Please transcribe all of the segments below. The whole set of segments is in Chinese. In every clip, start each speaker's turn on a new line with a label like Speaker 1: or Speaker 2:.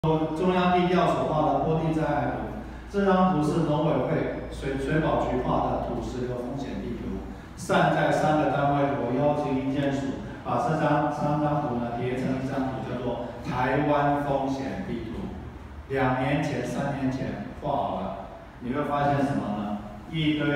Speaker 1: 中央地调所画的坡地灾害图，这张图是农委会水保局画的土石流风险地图。善在3个单位图，邀请营建署把三张图呢叠成一张图，叫做台湾风险地图。2年前、3年前画好了，你会发现什么呢？一堆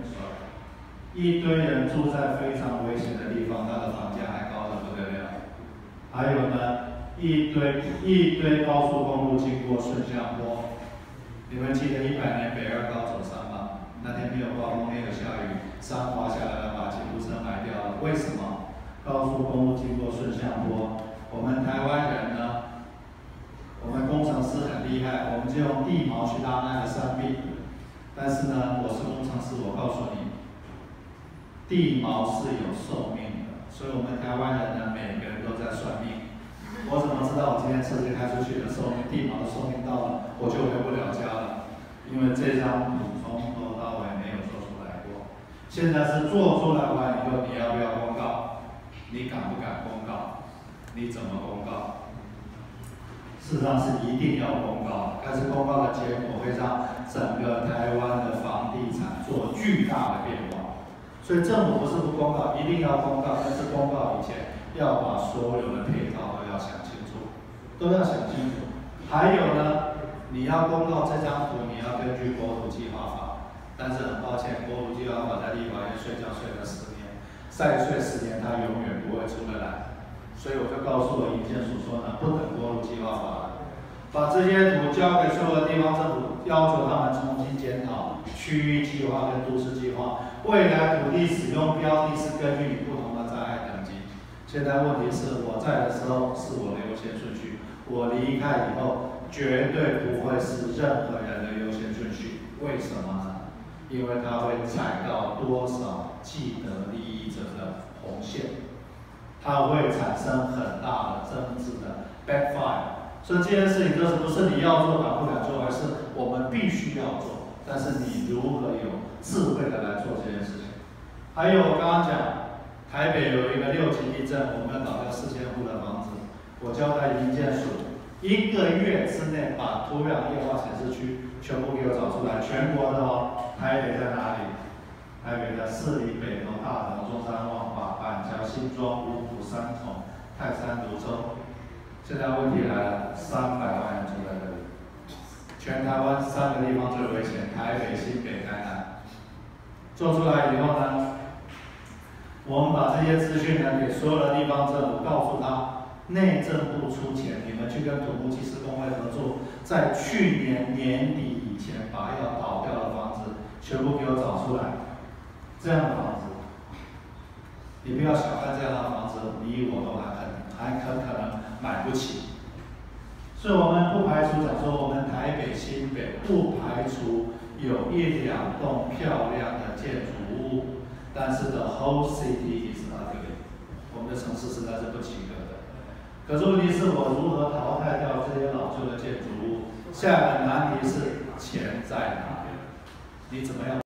Speaker 1: 人住在非常危险的地方，他的房价还高得不得了。还有呢？一堆高速公路经过顺向坡，你们记得100年北2高走山吗？那天没有刮风，没有下雨，山滑下来了，把吉普车埋掉了。为什么？高速公路经过顺向坡，我们台湾人呢，我们工程师很厉害，我们就用地锚去拉那个山壁。但是呢，我是工程师，我告诉你，地锚是有寿命的，所以我们台湾人呢，每个人都在算命。我怎么知道我今天车子开出去的寿命，地锚的寿命到了，我就回不了家了？因为这张图从头到尾没有做出来过。现在是做出来完以后，你要不要公告？你敢不敢公告？你怎么公告？事实上是一定要公告，但是公告的结果会让整个台湾的房地产做巨大的变化。所以政府不是不公告，一定要公告，但是公告以前要把所有的配套都要想清楚，还有呢，你要公告这张图，你要根据国土计划法。但是很抱歉，国土计划法在立法院睡觉睡了10年，再睡10年，它永远不会出得来。所以我就告诉了营建署说呢，不等国土计划法了，把这些图交给所有的地方政府，要求他们重新检讨区域计划跟都市计划。未来土地使用标的是根据你不同的灾害等级。现在问题是我在的时候是我的优先顺序，我离开以后绝对不会是任何人的优先顺序。为什么呢？因为它会踩到多少既得利益者的红线，它会产生很大的政治的 backfire。所以这件事情就是不是你要做敢不敢做，而是我们必须要做。但是你如何有智慧的来做这件事情？还有我刚刚讲，台北有一个6级地震，我们要倒掉4000户的房子。我交代营建署，1个月之内把土壤液化显示区全部给我找出来，全国的哦。台北在哪里？台北在士林、北投、大同、中山、万华、板桥、新庄、五股、三重、泰山、泸州。现在问题来了，300万人住在这里，全台湾3个地方最危险：台北、新北、台南。做出来以后呢，我们把这些资讯呢给所有的地方政府，告诉他，内政部出钱，你们去跟土木技师工会合作，在去年年底以前把要倒掉的房子全部给我找出来。这样的房子，你不要小看这样的房子，你我都还很可能买不起。所以我们不排除讲说，我们台北、新北不排除有1、2栋漂亮的建筑物，但是 the whole city is ugly， 我们的城市实在是不及格的。可是问题是我如何淘汰掉这些老旧的建筑物？下一个难题是钱在哪里？你怎么样？